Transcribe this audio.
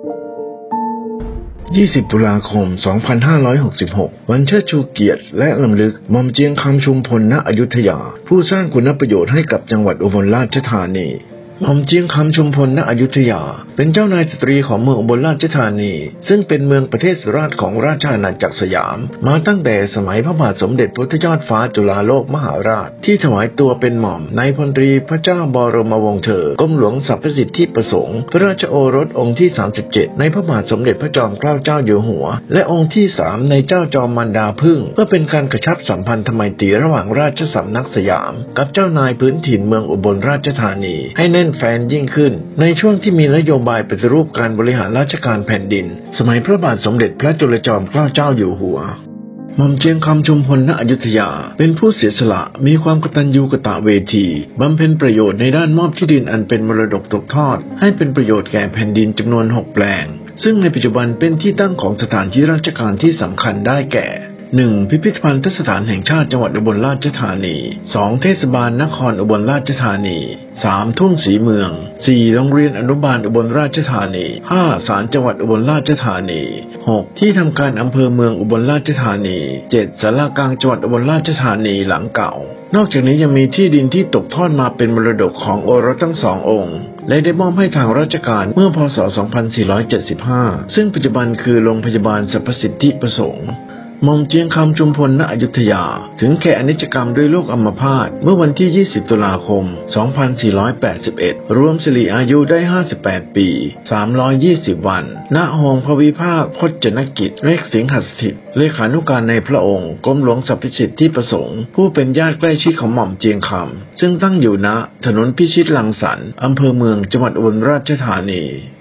20 ตุลาคม 2566 วันเชิดชูเกียรติและรำลึกหม่อมเจียงคำชุมพล ณ อยุธยาผู้สร้างคุณประโยชน์ให้กับจังหวัดอุบลราชธานีหม่อมเจียงคำชุมพล ณ อยุธยาเป็นเจ้านายสตรีของเมืองอุบลราชธานีซึ่งเป็นเมืองประเทศสุราษฎร์ของราชอาณาจักรสยามมาตั้งแต่สมัยพระบาทสมเด็จพระพุทธยอดฟ้าจุฬาโลกมหาราชที่ถวายตัวเป็นหม่อมนายพลตรีพระเจ้าบรมวงศ์เธอกรมหลวงสรรพสิทธิประสงค์พระราชโอรสองค์ที่ 37ในพระบาทสมเด็จพระจอมเกล้าเจ้าอยู่หัวและองค์ที่ 3ในเจ้าจอมมารดาพึ่งเพื่อเป็นการกระชับสัมพันธไมตรีระหว่างราชสำนักสยามกับเจ้านายพื้นถิ่นเมืองอุบลราชธานีให้แน่นแฟ้นยิ่งขึ้นในช่วงที่มีนโยบายปฏิรูปการบริหารราชการแผ่นดินสมัยพระบาทสมเด็จพระจุลจอมเกล้าเจ้าอยู่หัวหม่อมเจียงคำชุมพล ณ อยุธยาเป็นผู้เสียสละมีความกตัญญูกตเวทีบำเพ็ญประโยชน์ในด้านมอบที่ดินอันเป็นมรดกตกทอดให้เป็นประโยชน์แก่แผ่นดินจำนวน6แปลงซึ่งในปัจจุบันเป็นที่ตั้งของสถานที่ราชการที่สำคัญได้แก่ 1. พิพิธภัณฑสถานแห่งชาติจังหวัดอุบลราชธานี 2. เทศบาลนครอุบลราชธานี 3. ทุ่งศรีเมือง 4. โรงเรียนอนุบาลอุบลราชธานี 5. ศาลจังหวัดอุบลราชธานี 6. ที่ทำการอำเภอเมืองอุบลราชธานี 7. ศาลากลางจังหวัดอุบลราชธานีหลังเก่านอกจากนี้ยังมีที่ดินที่ตกทอดมาเป็นมรดกของโอรสทั้ง2องค์และได้มอบให้ทางราชการเมื่อพ.ศ. 2475ซึ่งปัจจุบันคือโรงพยาบาลสรรพสิทธิประสงค์หม่อมเจียงคำชุมพล ณ อยุธยาถึงแก่อนิจกรรมด้วยโรคอัมพาตเมื่อวันที่ 20 ตุลาคม 2481 รวมสิริอายุได้ 58 ปี 320 วัน ณ โฮงพระวิภาคพจนกิจเวชสิงหสถิตเลขานุการในพระองค์กรมหลวงสรรพสิทธิประสงค์ผู้เป็นญาติใกล้ชิดของหม่อมเจียงคำซึ่งตั้งอยู่ณ ถนนพิชิตรังสรรค์อำเภอเมืองจังหวัดอุบลราชธานี